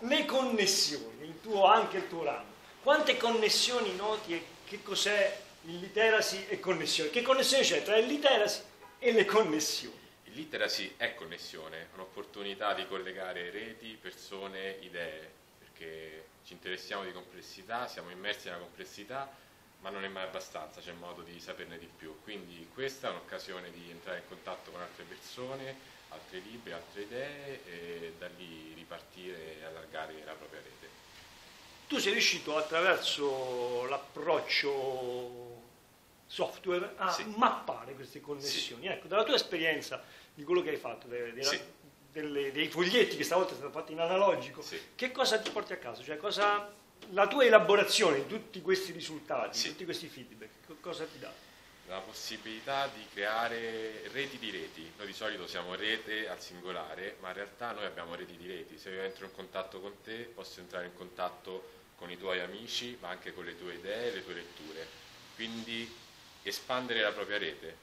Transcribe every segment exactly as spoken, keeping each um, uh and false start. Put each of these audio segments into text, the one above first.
le connessioni, il tuo, anche il tuo ramo. Quante connessioni noti e che cos'è il literacy e connessioni? Che connessione c'è tra il literacy e le connessioni? Il literacy è connessione, un'opportunità di collegare reti, persone, idee, perché ci interessiamo di complessità, siamo immersi nella complessità, ma non è mai abbastanza, c'è modo di saperne di più. Quindi questa è un'occasione di entrare in contatto con altre persone, altri libri, altre idee e da lì ripartire e allargare la propria rete. Tu sei riuscito attraverso l'approccio software a sì. mappare queste connessioni. Sì. Ecco, dalla tua esperienza di quello che hai fatto, dei, dei, sì. delle, dei foglietti che stavolta sono fatti in analogico, sì. che cosa ti porti a casa? Cioè, cosa, la tua elaborazione di tutti questi risultati, sì. tutti questi feedback, cosa ti dà? La possibilità di creare reti di reti. Noi di solito siamo rete al singolare, ma in realtà noi abbiamo reti di reti. Se io entro in contatto con te, posso entrare in contatto con i tuoi amici, ma anche con le tue idee, le tue letture. Quindi espandere la propria rete.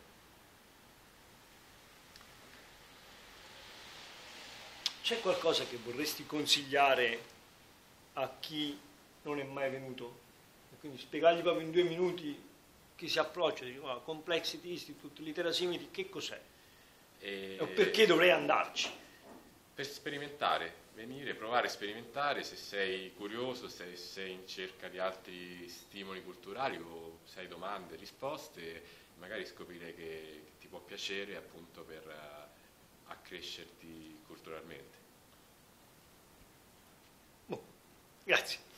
C'è qualcosa che vorresti consigliare a chi non è mai venuto? E quindi spiegargli proprio in due minuti chi si approccia, dice, oh, Complexity Institute, Literasimity, che cos'è? E... o perché dovrei andarci? Per sperimentare, venire, provare a sperimentare, se sei curioso, se sei in cerca di altri stimoli culturali o se hai domande, risposte, magari scoprire che ti può piacere appunto per uh, accrescerti culturalmente. Boh, grazie.